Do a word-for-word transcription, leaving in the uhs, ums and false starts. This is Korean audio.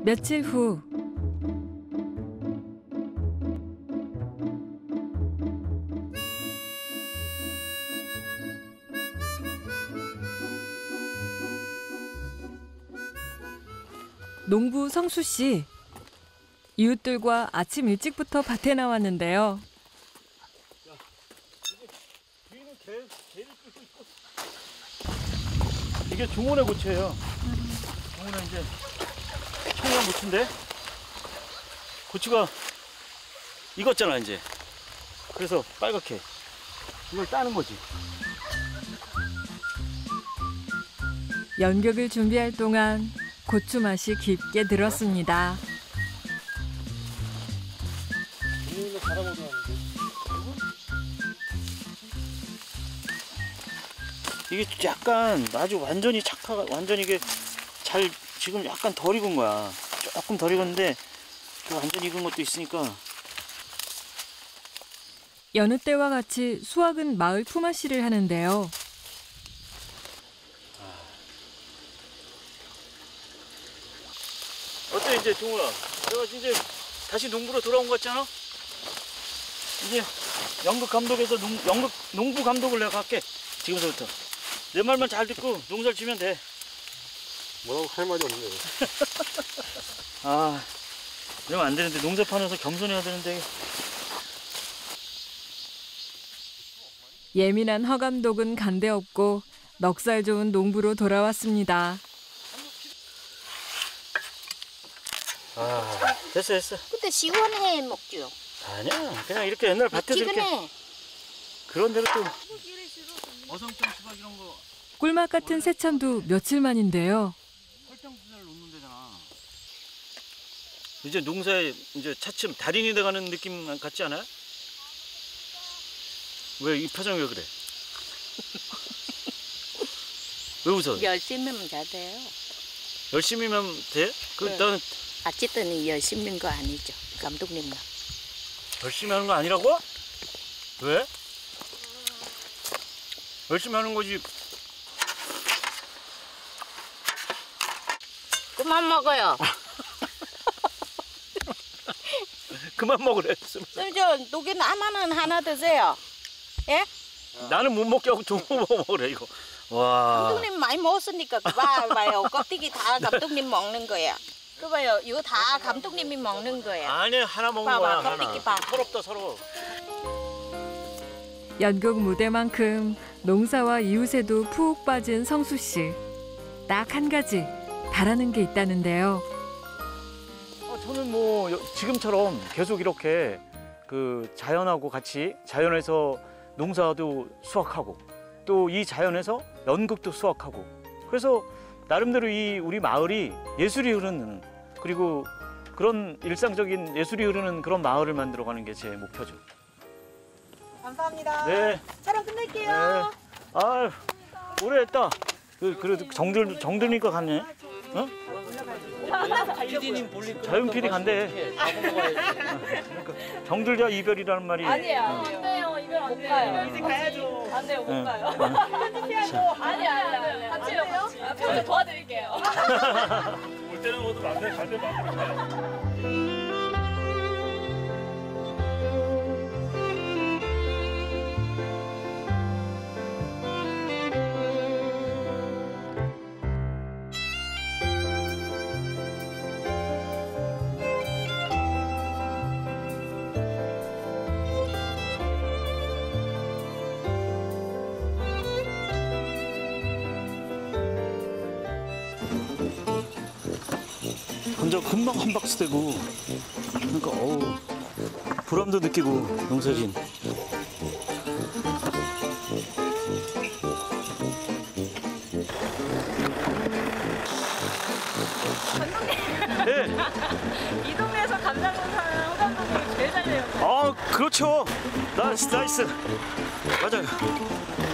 며칠 후 농부 성수 씨. 이웃들과 아침 일찍부터 밭에 나왔는데요. 이게 중원의 고추예요. 중원은 이제 청양 고추인데 고추가 익었잖아 이제. 그래서 빨갛게 이걸 따는 거지. 연극을 준비할 동안 고추 맛이 깊게 들었습니다. 이게 약간 아주 완전히 착화가 완전 이게 잘 지금 약간 덜 익은 거야. 조금 덜 익었는데 완전 익은 것도 있으니까. 여느 때와 같이 수확은 마을 품앗이를 하는데요. 어때 이제 종우야? 내가 이제 다시 농부로 돌아온 것 같잖아? 이제 연극 감독에서 농, 연극 농부 감독을 내가 할게. 지금서부터. 내 말만 잘 듣고 농사를 지면 돼. 뭐라고 할 말이 없네. 아, 이러면 안 되는데 농사 파면서 겸손해야 되는데. 예민한 허 감독은 간대 없고 넉살 좋은 농부로 돌아왔습니다. 아, 됐어 됐어. 근데 시원해 먹죠. 아니야, 그냥 이렇게 옛날 밭에서 이렇게. 지근해. 그런 대로 또 어성청 수박 이런 거. 꿀맛 같은 새참도 며칠 만인데요. 설탕 분야를 놓는 데잖아. 이제 농사에 이제 차츰 달인이 돼가는 느낌 같지 않아요? 왜 이 표정이 왜 그래? 왜 웃어? 열심히 하면 잘 돼요. 열심히면 돼? 그 네. 나는 아직은 열심히인 거 아니죠, 감독님은. 열심히 하는 거 아니라고? 왜? 열심히 하는 거지. 그만 먹어요. 그만 먹으래. 저 녹이 남아는 하나 드세요. 예? 나는 못 먹게 하고 좀 먹으래 이거. 와. 감독님 많이 먹었으니까 그 봐, 봐요. 껍데기 다 감독님 먹는 거야. 그 봐요, 이거 다 감독님이 먹는 거야. 아니 하나 먹는 봐봐, 거야 껍데기 하나. 봐. 서럽다 서러워. 연극 무대만큼 농사와 이웃에도 푹 빠진 성수 씨. 딱 한 가지 바라는 게 있다는데요. 어, 저는 뭐 여- 지금처럼 계속 이렇게 그 자연하고 같이 자연에서 농사도 수확하고 또 이 자연에서 연극도 수확하고 그래서 나름대로 이 우리 마을이 예술이 흐르는 그리고 그런 일상적인 예술이 흐르는 그런 마을을 만들어가는 게 제 목표죠. 감사합니다. 네. 촬영 끝낼게요. 네. 아, 오래 했다. 그 그래도 정들 정들니까 갔네. 어? 피디님 볼일 자연 피디 간대. 그러니까 정들자 이별이라는 말이. 아니에요. 안 돼요. 이별 안 돼요. 이제 가야죠. 안 돼요. 못 가요. 편집해야죠. 아니, 아니, 아니. 같이요, 같이. 편집 도와드릴게요. 올 때는 모두 마음대로 갈 때 마음대로 가요. 먼저 금방 한 박스 되고 그러니까 어우 보람도 느끼고 농사진. 네. 이 동네에서 감자농사는 호감농사를 제일 잘 내요. 아 그렇죠. 나이스 나이스 맞아요.